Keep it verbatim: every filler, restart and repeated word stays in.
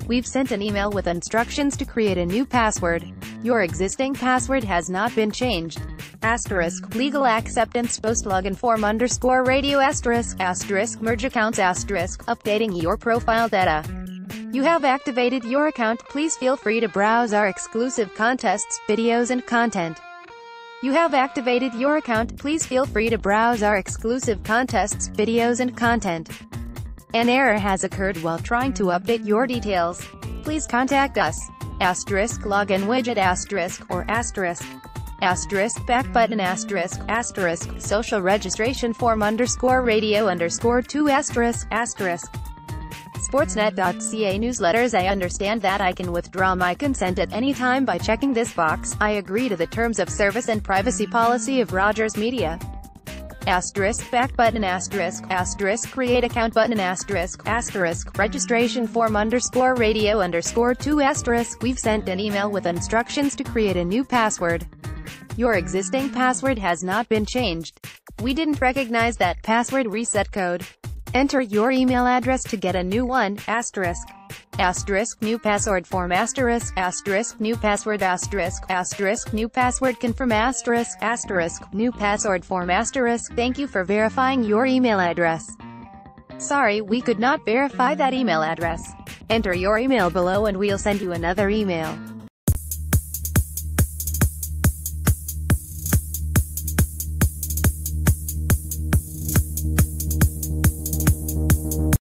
We've sent an email with instructions to create a new password. Your existing password has not been changed. Asterisk, legal acceptance post login form underscore radio asterisk, asterisk, merge accounts asterisk, updating your profile data. You have activated your account. Please feel free to browse our exclusive contests, videos and content. You have activated your account. Please feel free to browse our exclusive contests, videos and content. An error has occurred while trying to update your details. Please contact us. Asterisk login widget asterisk or asterisk. Asterisk back button asterisk asterisk social registration form underscore radio underscore two asterisk asterisk. Sportsnet dot c a newsletters. I understand that I can withdraw my consent at any time by checking this box. I agree to the terms of service and privacy policy of Rogers Media. Asterisk back button asterisk asterisk create account button asterisk asterisk registration form underscore radio underscore two asterisk. We've sent an email with instructions to create a new password. Your existing password has not been changed. We didn't recognize that password reset code. Enter your email address to get a new one, asterisk. Asterisk new password form asterisk asterisk new password asterisk asterisk new password confirm asterisk asterisk new password form asterisk. Thank you for verifying your email address. Sorry, we could not verify that email address. Enter your email below and we'll send you another email.